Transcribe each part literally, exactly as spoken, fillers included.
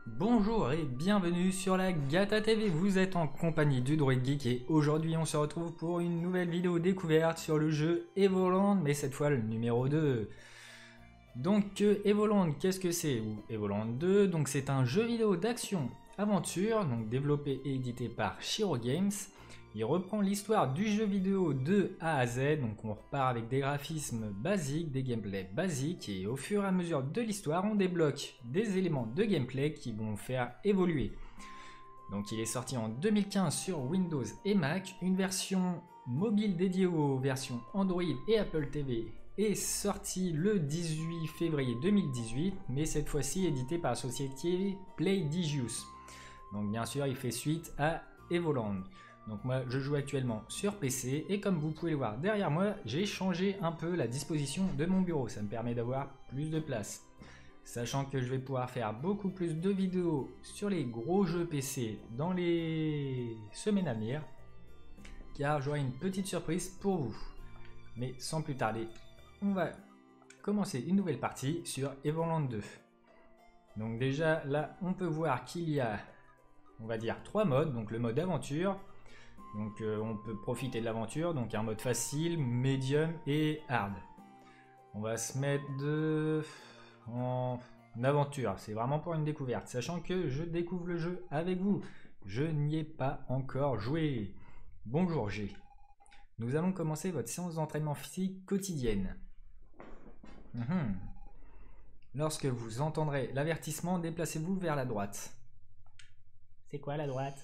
Bonjour et bienvenue sur la Gata T V, vous êtes en compagnie du Droid Geek et aujourd'hui on se retrouve pour une nouvelle vidéo découverte sur le jeu Evoland, mais cette fois le numéro deux. Donc euh, Evoland, qu'est-ce que c'est? Ou Evoland deux, donc c'est un jeu vidéo d'action aventure, donc développé et édité par Shiro Games. Il reprend l'histoire du jeu vidéo de A à Z, donc on repart avec des graphismes basiques, des gameplays basiques, et au fur et à mesure de l'histoire, on débloque des éléments de gameplay qui vont faire évoluer. Donc il est sorti en deux mille quinze sur Windows et Mac, une version mobile dédiée aux versions Android et Apple T V est sortie le dix-huit février deux mille dix-huit, mais cette fois-ci édité par la société Playdigious. Donc bien sûr, il fait suite à Evoland. Donc moi je joue actuellement sur P C et comme vous pouvez le voir derrière moi, j'ai changé un peu la disposition de mon bureau, ça me permet d'avoir plus de place. Sachant que je vais pouvoir faire beaucoup plus de vidéos sur les gros jeux P C dans les semaines à venir, car j'aurai une petite surprise pour vous. Mais sans plus tarder, on va commencer une nouvelle partie sur Evoland deux. Donc déjà là on peut voir qu'il y a, on va dire, trois modes, donc le mode aventure. Donc euh, on peut profiter de l'aventure, donc un mode facile, médium et hard. On va se mettre de... en aventure, c'est vraiment pour une découverte, sachant que je découvre le jeu avec vous. Je n'y ai pas encore joué. Bonjour G. Nous allons commencer votre séance d'entraînement physique quotidienne. Mmh. Lorsque vous entendrez l'avertissement, déplacez-vous vers la droite. C'est quoi la droite?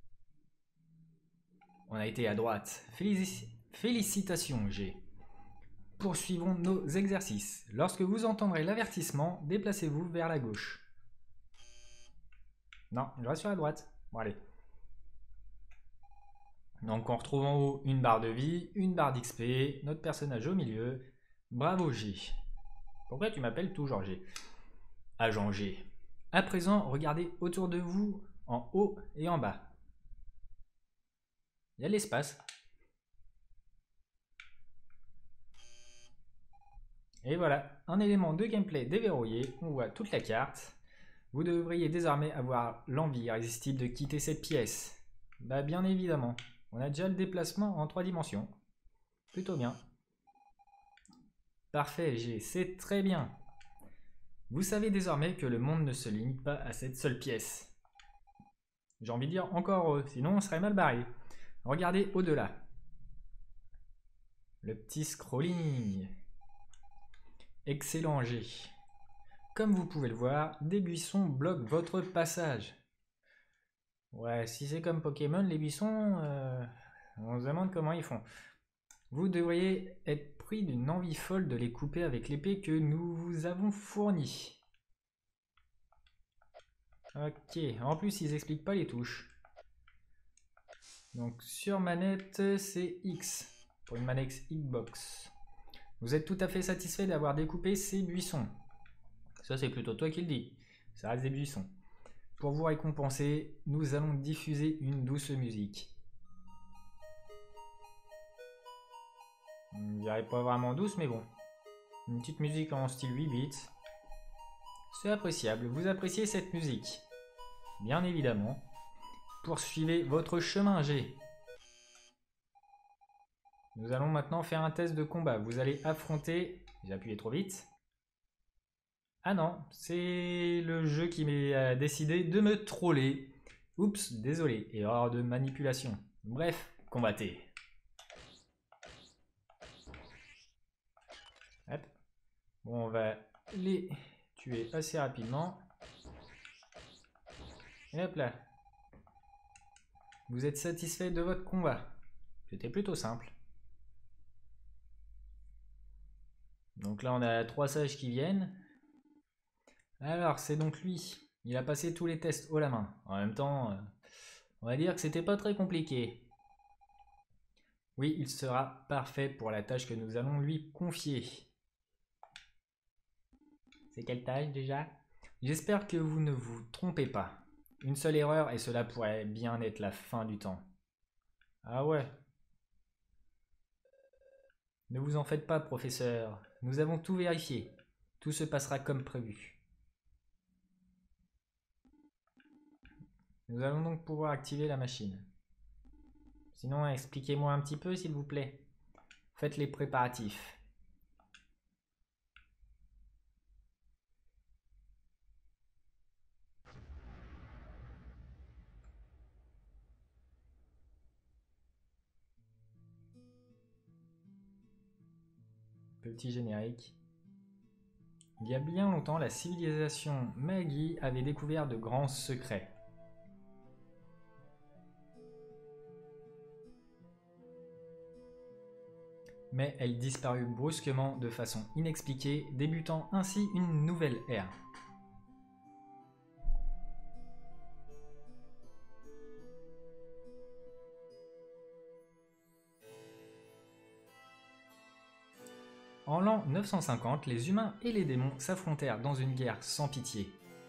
On a été à droite. Félici- Félicitations, G. Poursuivons nos exercices. Lorsque vous entendrez l'avertissement, déplacez-vous vers la gauche. Non, je reste sur la droite. Bon, allez. Donc, on retrouve en haut une barre de vie, une barre d'X P, notre personnage au milieu. Bravo, G. Pourquoi tu m'appelles toujours G? Agent G. À présent, regardez autour de vous, en haut et en bas. Il y a de l'espace. Et voilà, un élément de gameplay déverrouillé, on voit toute la carte. Vous devriez désormais avoir l'envie irrésistible de quitter cette pièce. Bah bien évidemment, on a déjà le déplacement en trois dimensions. Plutôt bien. Parfait, G, c'est très bien. Vous savez désormais que le monde ne se limite pas à cette seule pièce. J'ai envie de dire encore heureux, sinon on serait mal barré. Regardez au-delà. Le petit scrolling. Excellent G. Comme vous pouvez le voir, des buissons bloquent votre passage. Ouais, si c'est comme Pokémon, les buissons, euh, on se demande comment ils font. Vous devriez être pris d'une envie folle de les couper avec l'épée que nous vous avons fournie. Ok, en plus ils expliquent pas les touches. Donc sur manette, c'est X, pour une manette Xbox. Vous êtes tout à fait satisfait d'avoir découpé ces buissons. Ça c'est plutôt toi qui le dis, ça reste des buissons. Pour vous récompenser, nous allons diffuser une douce musique. Je dirais pas vraiment douce, mais bon. Une petite musique en style huit bits. C'est appréciable, vous appréciez cette musique. Bien évidemment. Poursuivez votre chemin, G. Nous allons maintenant faire un test de combat. Vous allez affronter... J'ai appuyé trop vite. Ah non, c'est le jeu qui m'a décidé de me troller. Oups, désolé. Erreur de manipulation. Bref, combattez. Hop. Bon, on va les tuer assez rapidement. Et hop là. Vous êtes satisfait de votre combat? C'était plutôt simple. Donc là, on a trois sages qui viennent. Alors, c'est donc lui. Il a passé tous les tests haut la main. En même temps, euh, on va dire que c'était pas très compliqué. Oui, il sera parfait pour la tâche que nous allons lui confier. C'est quelle tâche déjà? J'espère que vous ne vous trompez pas. Une seule erreur et cela pourrait bien être la fin du temps. Ah ouais. Ne vous en faites pas, professeur. Nous avons tout vérifié. Tout se passera comme prévu. Nous allons donc pouvoir activer la machine. Sinon, expliquez-moi un petit peu, s'il vous plaît. Faites les préparatifs. Petit générique. Il y a bien longtemps, la civilisation Magi avait découvert de grands secrets. Mais elle disparut brusquement de façon inexpliquée, débutant ainsi une nouvelle ère. En l'an neuf cent cinquante, les humains et les démons s'affrontèrent dans une guerre sans pitié.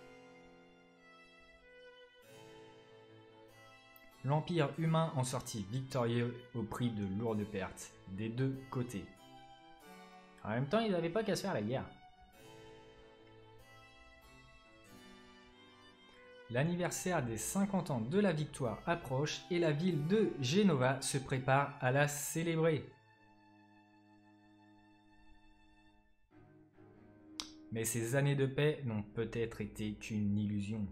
L'Empire humain en sortit victorieux au prix de lourdes pertes, des deux côtés. En même temps, ils n'avaient pas qu'à se faire la guerre. L'anniversaire des cinquante ans de la victoire approche et la ville de Genova se prépare à la célébrer. Mais ces années de paix n'ont peut-être été qu'une illusion.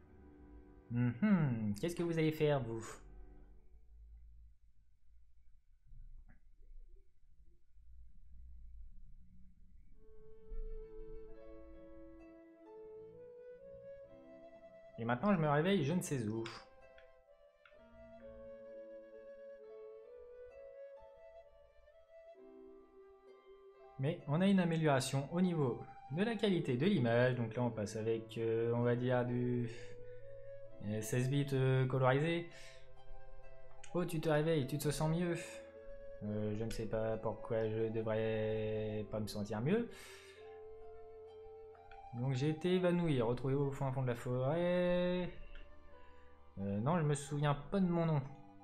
Mmh, qu'est-ce que vous allez faire, vous? Et maintenant, je me réveille, je ne sais où. Mais on a une amélioration au niveau de la qualité de l'image. Donc là, on passe avec, euh, on va dire, du seize bits euh, colorisé. Oh, tu te réveilles, tu te sens mieux. Euh, je ne sais pas pourquoi je devrais pas me sentir mieux. Donc j'ai été évanoui, retrouvé au fond, fond de la forêt. Euh, non, je me souviens pas de mon nom.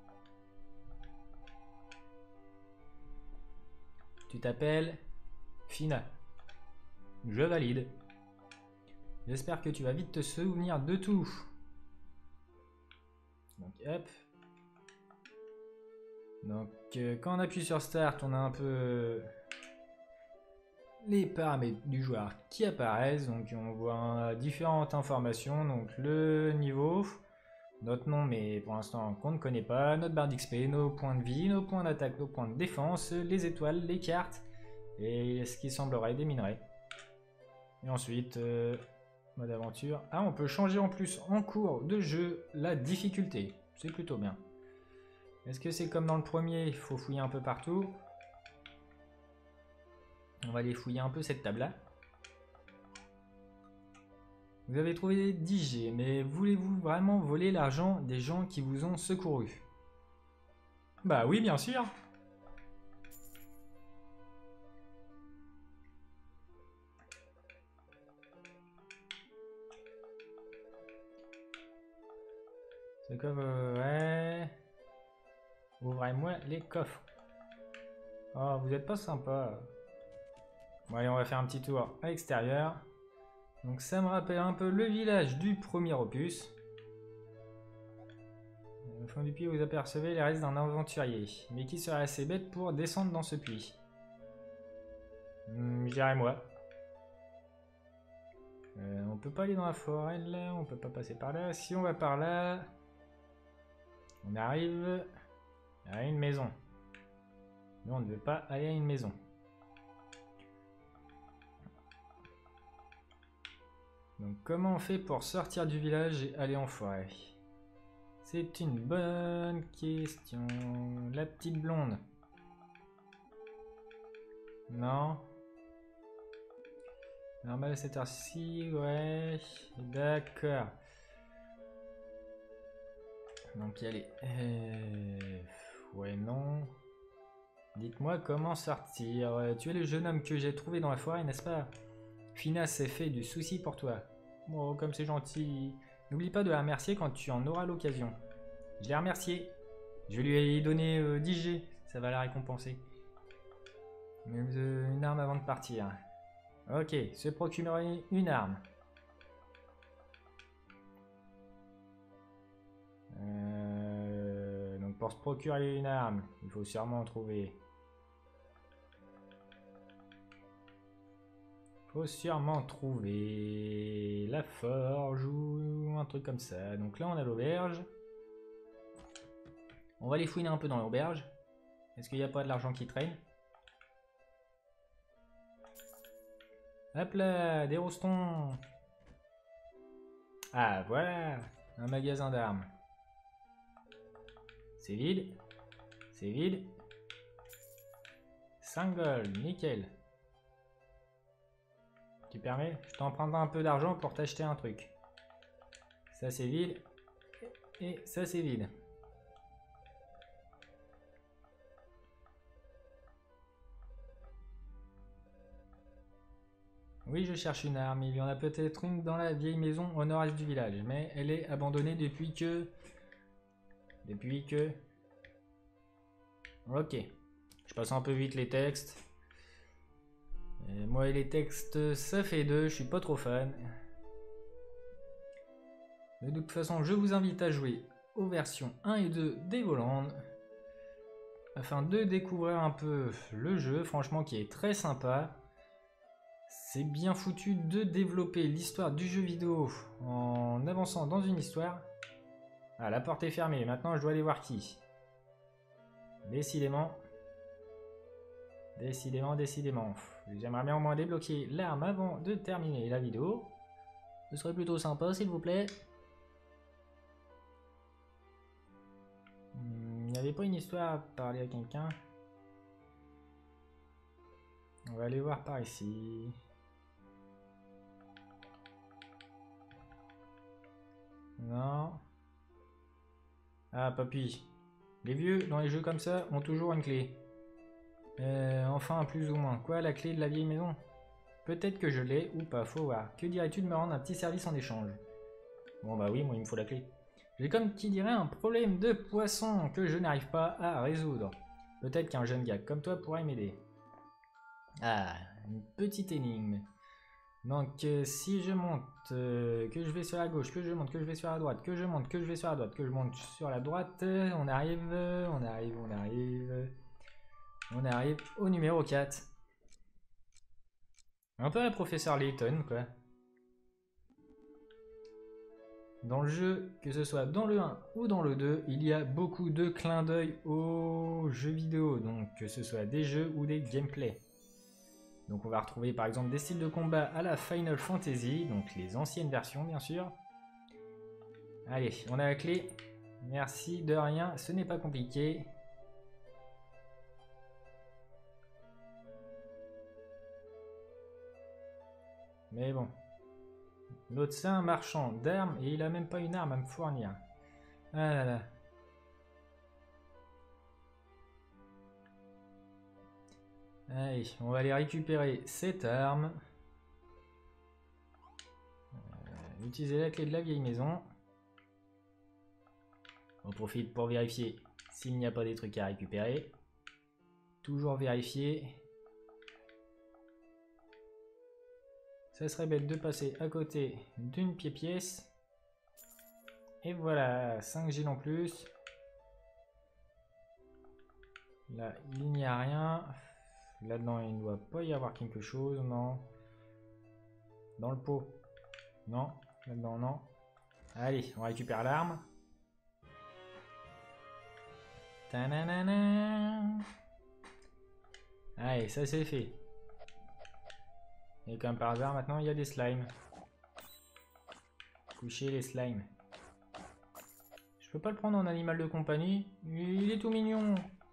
Tu t'appelles Fina. Je valide. J'espère que tu vas vite te souvenir de tout. Donc hop. Donc euh, quand on appuie sur Start, on a un peu les paramètres du joueur qui apparaissent. Donc on voit différentes informations. Donc le niveau, notre nom, mais pour l'instant qu'on ne connaît pas, notre barre d'X P, nos points de vie, nos points d'attaque, nos points de défense, les étoiles, les cartes et ce qui semblerait des minerais. Et ensuite, euh, mode aventure. Ah, on peut changer en plus en cours de jeu la difficulté. C'est plutôt bien. Est-ce que c'est comme dans le premier, il faut fouiller un peu partout? On va aller fouiller un peu cette table-là. Vous avez trouvé dix G, mais voulez-vous vraiment voler l'argent des gens qui vous ont secouru? Bah oui, bien sûr. C'est comme... Euh, ouais... Ouvrez-moi les coffres. Oh, vous êtes pas sympa. Bon, allez, on va faire un petit tour à l'extérieur. Donc ça me rappelle un peu le village du premier opus. Au fond du puits, vous apercevez les restes d'un aventurier. Mais qui serait assez bête pour descendre dans ce puits? Hmm, J'irai moi. Euh, on peut pas aller dans la forêt là, on peut pas passer par là. Si on va par là, on arrive à une maison. Mais on ne veut pas aller à une maison. Donc comment on fait pour sortir du village et aller en forêt? C'est une bonne question. La petite blonde. Non. Normal à cette heure-ci, ouais. D'accord. Donc y aller. Euh... Ouais, non. Dites-moi comment sortir. Tu es le jeune homme que j'ai trouvé dans la forêt, n'est-ce pas? Fina s'est fait du souci pour toi. Oh, comme c'est gentil. N'oublie pas de la remercier quand tu en auras l'occasion. Je l'ai remercié. Je lui ai donné euh, dix G. Ça va la récompenser. Euh, une arme avant de partir. Ok, se procurer une arme. pour se procurer une arme, il faut sûrement en trouver. Faut sûrement trouver la forge ou un truc comme ça. Donc là on a l'auberge. On va aller fouiner un peu dans l'auberge. Est-ce qu'il n'y a pas de l'argent qui traîne? Hop là, des rostons. Ah voilà, un magasin d'armes. C'est vide. C'est vide. cinq gold, nickel. Tu permets? Je t'en prendrai un peu d'argent pour t'acheter un truc. Ça c'est vide. Et ça c'est vide. Oui, je cherche une arme. Il y en a peut-être une dans la vieille maison au nord-est du village. Mais elle est abandonnée depuis que... Depuis que... Ok. Je passe un peu vite les textes. Et moi et les textes, ça fait deux. Je suis pas trop fan. De toute façon, je vous invite à jouer aux versions un et deux d'Evoland. Afin de découvrir un peu le jeu. Franchement, qui est très sympa. C'est bien foutu de développer l'histoire du jeu vidéo en avançant dans une histoire. Ah, la porte est fermée, maintenant je dois aller voir qui. Décidément. Décidément, décidément. J'aimerais bien au moins débloquer l'arme avant de terminer la vidéo. Ce serait plutôt sympa, s'il vous plaît. Il n'y avait pas une histoire à parler à quelqu'un. On va aller voir par ici. Non. Ah, papy. Les vieux, dans les jeux comme ça, ont toujours une clé. Euh, enfin, plus ou moins. Quoi, la clé de la vieille maison? Peut-être que je l'ai, ou pas, faut voir. Que dirais-tu de me rendre un petit service en échange? Bon bah oui, moi il me faut la clé. J'ai comme qui dirait un problème de poisson que je n'arrive pas à résoudre. Peut-être qu'un jeune gars comme toi pourrait m'aider. Ah, une petite énigme. Donc euh, si je monte, euh, que je vais sur la gauche, que je monte, que je vais sur la droite, que je monte, que je vais sur la droite, que je monte sur la droite, euh, on arrive, euh, on arrive, on arrive, on arrive au numéro quatre. Un peu un professeur Layton, quoi. Dans le jeu, que ce soit dans le un ou dans le deux, il y a beaucoup de clins d'œil aux jeux vidéo, donc que ce soit des jeux ou des gameplays. Donc on va retrouver par exemple des styles de combat à la Final Fantasy, donc les anciennes versions bien sûr. Allez, on a la clé. Merci, de rien, ce n'est pas compliqué. Mais bon. L'autre c'est un marchand d'armes et il a même pas une arme à me fournir. Ah là là. Allez, on va aller récupérer cette arme. Euh, utiliser la clé de la vieille maison. On profite pour vérifier s'il n'y a pas des trucs à récupérer. Toujours vérifier. Ça serait bête de passer à côté d'une pièce. Et voilà, cinq G en plus. Là, il n'y a rien. Là-dedans, il ne doit pas y avoir quelque chose, non. Dans le pot. Non. Là-dedans, non. Allez, on récupère l'arme. Ta-na-na-na. Allez, ça c'est fait. Et comme par hasard, maintenant, il y a des slimes. Coucher les slimes. Je peux pas le prendre en animal de compagnie. Il est tout mignon.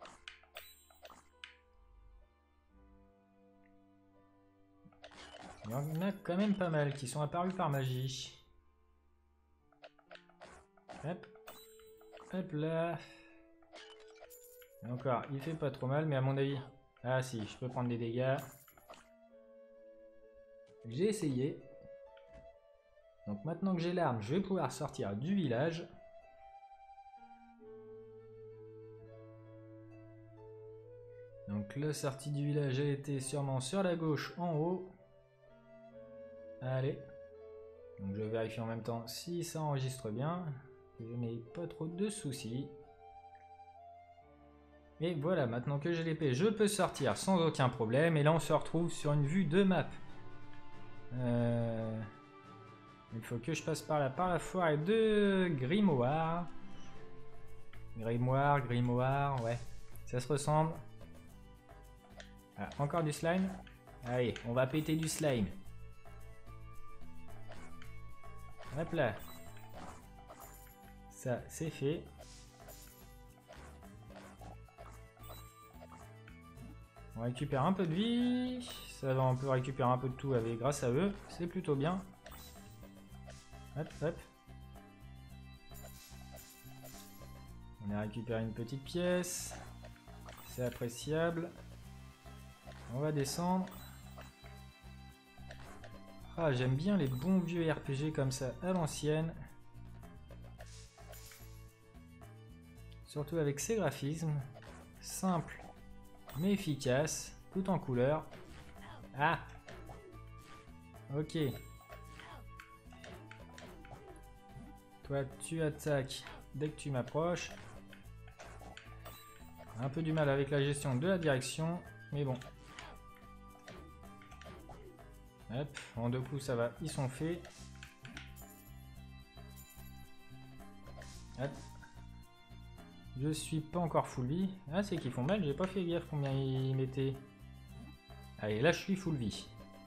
Il y en a quand même pas mal qui sont apparus par magie. Hop. Hop là. Et encore, il fait pas trop mal, mais à mon avis... Ah si, je peux prendre des dégâts. J'ai essayé. Donc maintenant que j'ai l'arme, je vais pouvoir sortir du village. Donc la sortie du village a été sûrement sur la gauche en haut. Allez. Donc je vérifie en même temps si ça enregistre bien. Que je n'ai pas trop de soucis. Et voilà, maintenant que j'ai l'épée, je peux sortir sans aucun problème. Et là, on se retrouve sur une vue de map. Euh... Il faut que je passe par là, par la forêt de Grimoire. Grimoire, Grimoire, ouais. Ça se ressemble. Ah, encore du slime. Allez, on va péter du slime. Hop là. Ça, c'est fait. On récupère un peu de vie. Ça va, on peut récupérer un peu de tout avec, grâce à eux. C'est plutôt bien. Hop, hop. On a récupéré une petite pièce. C'est appréciable. On va descendre. Ah, j'aime bien les bons vieux R P G comme ça à l'ancienne. Surtout avec ces graphismes. Simples mais efficaces. Tout en couleur. Ah! Ok. Toi, tu attaques dès que tu m'approches. Un peu du mal avec la gestion de la direction. Mais bon. Hop, en deux coups ça va, ils sont faits. Hop. Je suis pas encore full vie. Ah, c'est qu'ils font mal, j'ai pas fait gaffe combien ils mettaient. Allez, là je suis full vie.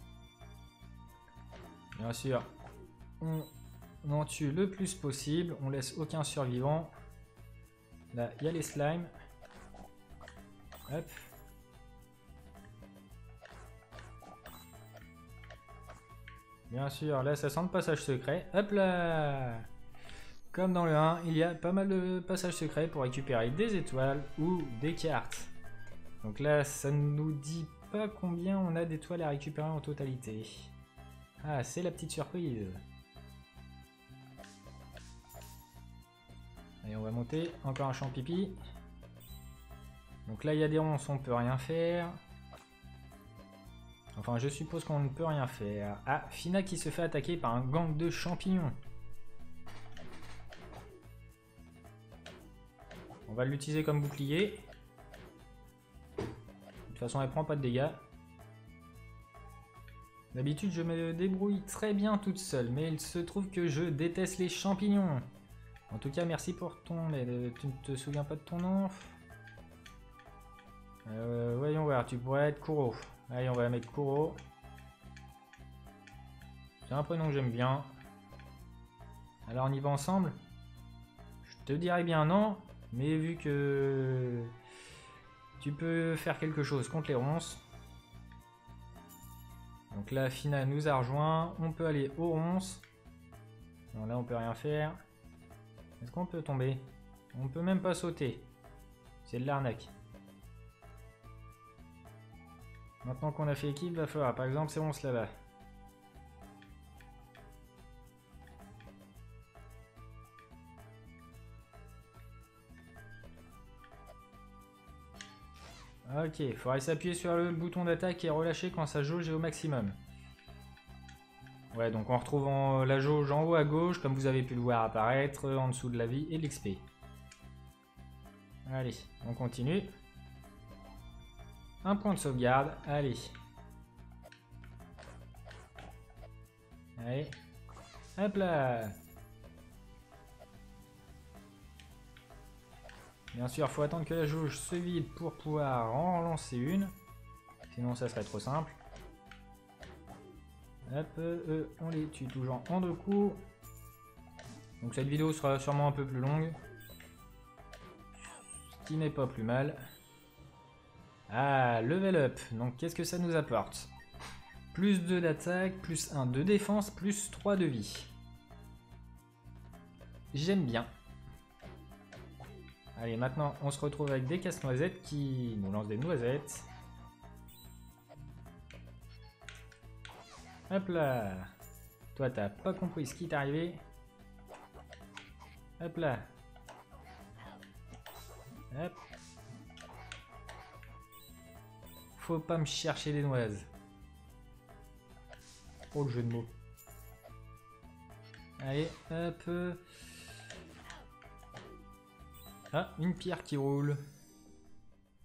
Bien sûr, on en tue le plus possible, on laisse aucun survivant. Là, il y a les slimes. Hop. Bien sûr, là ça sent le passage secret. Hop là! Comme dans le un, il y a pas mal de passages secrets pour récupérer des étoiles ou des cartes. Donc là, ça ne nous dit pas combien on a d'étoiles à récupérer en totalité. Ah, c'est la petite surprise. Allez, on va monter. Encore un champ pipi. Donc là, il y a des ronces, on peut rien faire. Enfin, je suppose qu'on ne peut rien faire. Ah, Fina qui se fait attaquer par un gang de champignons. On va l'utiliser comme bouclier. De toute façon, elle prend pas de dégâts. D'habitude, je me débrouille très bien toute seule, mais il se trouve que je déteste les champignons. En tout cas, merci pour ton aide. Tu ne te souviens pas de ton nom? euh, Voyons voir, tu pourrais être Kuro. Allez, on va mettre Kuro. C'est un prénom que j'aime bien. Alors, on y va ensemble? Je te dirais bien non, mais vu que tu peux faire quelque chose contre les ronces. Donc là, Fina nous a rejoint. On peut aller aux ronces. Non, là, on peut rien faire. Est-ce qu'on peut tomber? On peut même pas sauter. C'est de l'arnaque. Maintenant qu'on a fait équipe, il va falloir, par exemple, ces ronces là-bas. Ok, il faudrait s'appuyer sur le bouton d'attaque et relâcher quand sa jauge est au maximum. Ouais, donc on retrouve en, la jauge en haut à gauche, comme vous avez pu le voir apparaître, en dessous de la vie et de l'X P. Allez, on continue. Un point de sauvegarde, allez. Allez, hop là. Bien sûr, il faut attendre que la jauge se vide pour pouvoir en lancer une. Sinon, ça serait trop simple. Hop, euh, on les tue toujours en deux coups. Donc cette vidéo sera sûrement un peu plus longue. Ce qui n'est pas plus mal. Ah, level up. Donc qu'est-ce que ça nous apporte? Plus deux d'attaque, plus un de défense, plus trois de vie. J'aime bien. Allez, maintenant on se retrouve avec des casse-noisettes qui nous lancent des noisettes. Hop là. Toi, t'as pas compris ce qui t'est arrivé. Hop là. Hop. Faut pas me chercher des noises. Oh, le jeu de mots. Allez, hop. Ah, une pierre qui roule.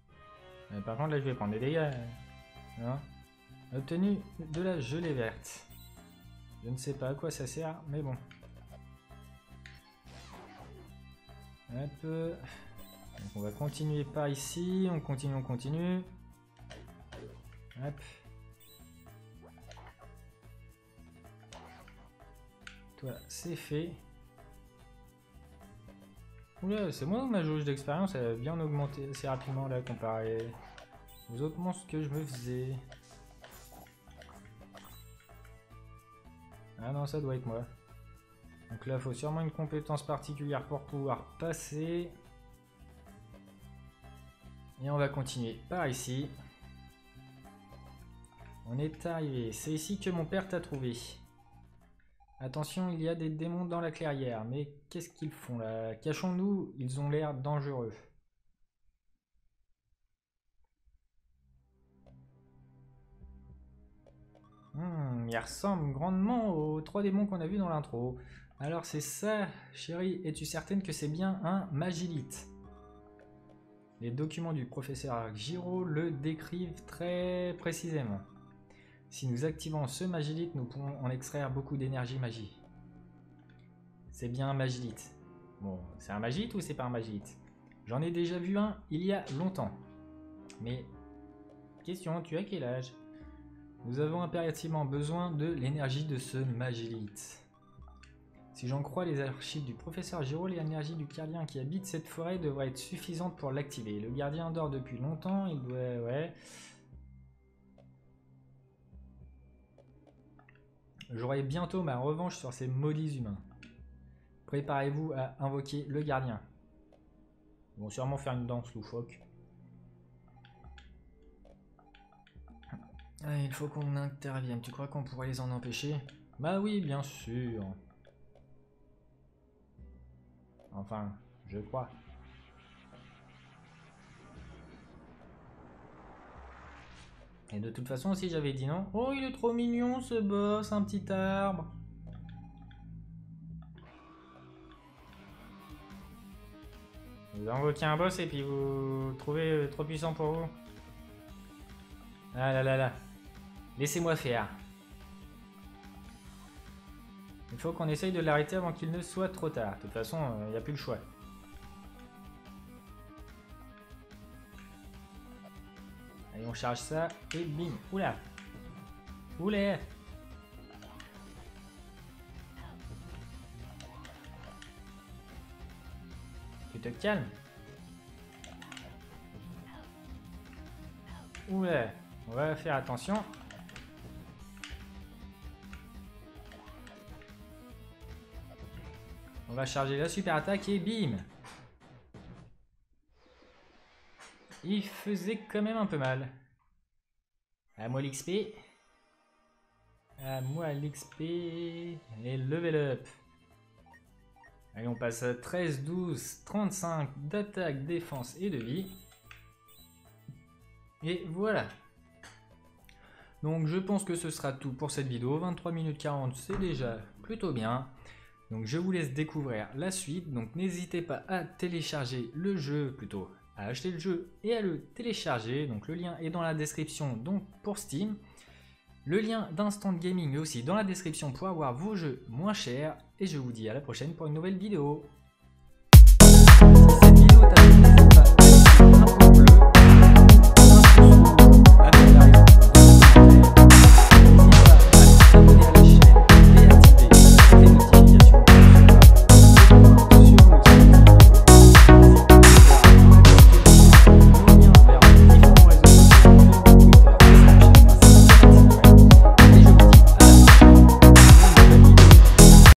Mais par contre là je vais prendre des dégâts. Non. Obtenu de la gelée verte. Je ne sais pas à quoi ça sert, mais bon. Hop. Donc on va continuer par ici. On continue, on continue. Hop. Toi, c'est fait. Oula, c'est moi ou ma jauge d'expérience elle a bien augmenté assez rapidement là comparé aux autres monstres que je me faisais. Ah non, ça doit être moi. Donc là, il faut sûrement une compétence particulière pour pouvoir passer. Et on va continuer par ici. On est arrivé. C'est ici que mon père t'a trouvé. Attention, il y a des démons dans la clairière. Mais qu'est-ce qu'ils font là? Cachons-nous, ils ont l'air dangereux. Hmm, il ressemble grandement aux trois démons qu'on a vus dans l'intro. Alors c'est ça, chérie, es-tu certaine que c'est bien un magilite? Les documents du professeur Giro le décrivent très précisément. Si nous activons ce magilite, nous pourrons en extraire beaucoup d'énergie magie. C'est bien un magilite. Bon, c'est un magilite ou c'est pas un magilite? J'en ai déjà vu un il y a longtemps. Mais, question, tu as quel âge? Nous avons impérativement besoin de l'énergie de ce magilite. Si j'en crois les archives du professeur Giro, l'énergie du gardien qui habite cette forêt devrait être suffisante pour l'activer. Le gardien dort depuis longtemps, il doit... ouais... J'aurai bientôt ma revanche sur ces maudits humains. Préparez-vous à invoquer le gardien. Ils vont sûrement faire une danse loufoque. Ah, il faut qu'on intervienne. Tu crois qu'on pourrait les en empêcher? Bah oui, bien sûr. Enfin, je crois. Et de toute façon, si j'avais dit non... Oh, il est trop mignon ce boss, un petit arbre. Vous invoquez un boss et puis vous trouvez trop puissant pour vous. Ah là là là. Laissez-moi faire. Il faut qu'on essaye de l'arrêter avant qu'il ne soit trop tard. De toute façon, il n'y a plus le choix. Allez, on charge ça et bim. Oula. Oula. Tu te calmes. Oula. On va faire attention. On va charger la super attaque et bim. Il faisait quand même un peu mal. À moi l'X P. À moi l'X P. Et level up. Allez, on passe à treize, douze, trente-cinq d'attaque, défense et de vie. Et voilà. Donc je pense que ce sera tout pour cette vidéo. vingt-trois minutes quarante, c'est déjà plutôt bien. Donc je vous laisse découvrir la suite. Donc n'hésitez pas à télécharger le jeu, plutôt à acheter le jeu et à le télécharger. Donc le lien est dans la description donc pour Steam. Le lien d'Instant Gaming est aussi dans la description pour avoir vos jeux moins chers. Et je vous dis à la prochaine pour une nouvelle vidéo. Si cette vidéo t'a plu, n'hésite pas